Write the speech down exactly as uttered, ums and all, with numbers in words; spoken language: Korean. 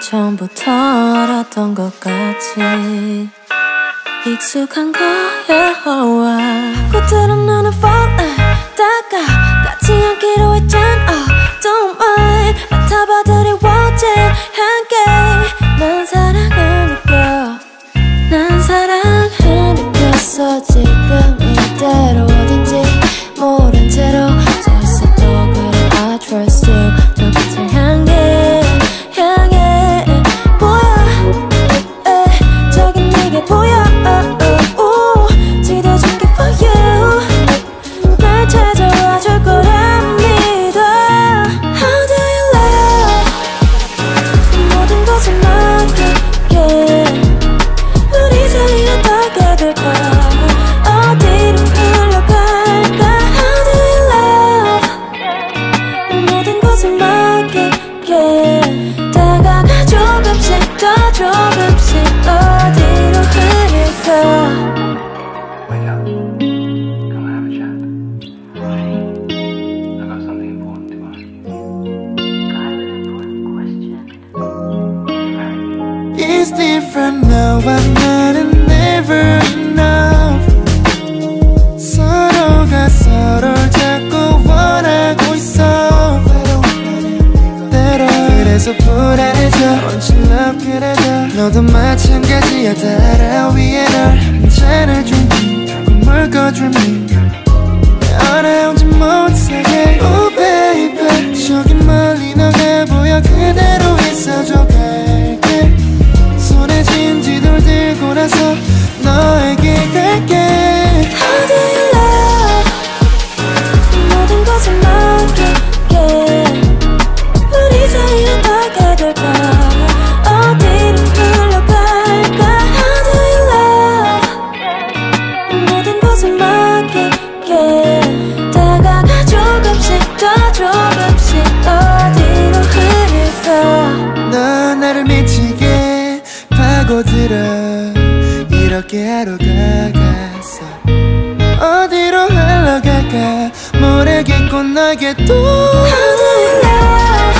처음부터 알았던 것 같이 익숙한 거야. 꽃들은 나는 fall 다가 같이 앉기로 했잖아. oh, Don't mind 맡아봐들이 워진 함께 난 사랑을 느껴. 난 사랑을 느꼈어. 지금 이대로 어딘지 모른 채로 서 있어도 그래 I trust you. 저 빛을 향해 향해 보여 에이, 저긴 네게 보여. oh, oh, oh. 지도줄게 for you. 날 찾아와 줄 거란 믿어. How do you love 모든 것을 맡길게. 우리 사이 어떻게 될까 어디로 흘러갈까. How do you love 모든 것을 맡길게. 다가가 조금씩 더 조금씩 어디로 흐를까. Wake up. Come have a chat. Why? I've got something important to ask you. I have an important question. Will you marry me? It's different now but 나는 never enough. 서로가 서로를 자꾸 원하고 있어. 때로 그래서 불안해져. Won't you love 그래도 너도 마찬가지야. 따라 위에 널 한잔할 준비 꿈을 꿔줄미. 알아오지 못하게 Oh baby 저기 멀리 너가 보여. 그대로 있어줘 갈게. 손에 쥔 지도를 들고 나서 너에게 갈게. How do you love 모든 것을 맡길게. 우리 사이 어떻게 될까 어디로 흘러갈까. How do you love 모든 것을 맡길게. 다가가 조금씩 더 조금씩 어디로 흐를까. 넌 나를 미치게 파고들어. 이렇게 하루가 갔어. 어디로 흘러갈까 모르겠고 너에게 또 How do you love